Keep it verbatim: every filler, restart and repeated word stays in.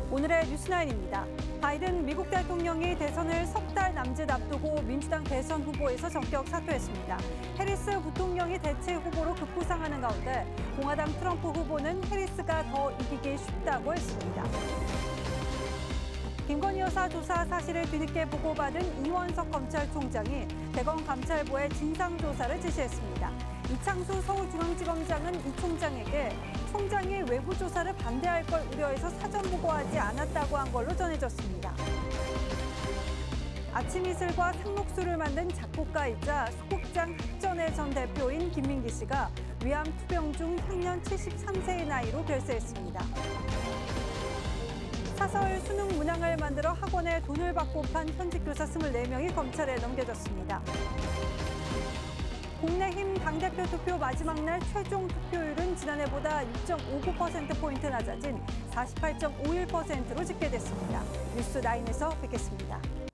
오늘의 뉴스나인입니다. 바이든 미국 대통령이 대선을 석 달 남짓 앞두고 민주당 대선 후보에서 전격 사퇴했습니다. 해리스 부통령이 대체 후보로 급부상하는 가운데 공화당 트럼프 후보는 해리스가 더 이기기 쉽다고 했습니다. 김건희 여사 조사 사실을 뒤늦게 보고받은 이원석 검찰총장이 대검 감찰부에 진상조사를 지시했습니다. 이창수 서울중앙지검장은 이 총장에게 총장이 외부 조사를 반대할 걸 우려해서 사전 보고하지 않았다고 한 걸로 전해졌습니다. 아침이슬과 상록수를 만든 작곡가이자 소극장 학전의 전 대표인 김민기 씨가 위암 투병 중 향년 칠십삼 세의 나이로 별세했습니다. 사설 수능 문항을 만들어 학원에 돈을 받고 판 현직 교사 이십사 명이 검찰에 넘겨졌습니다. 국내힘 당대표 투표 마지막 날 최종 투표율은 지난해보다 육 점 오구 퍼센트포인트 낮아진 사십팔 점 오일 퍼센트로 집계됐습니다. 뉴스나인에서 뵙겠습니다.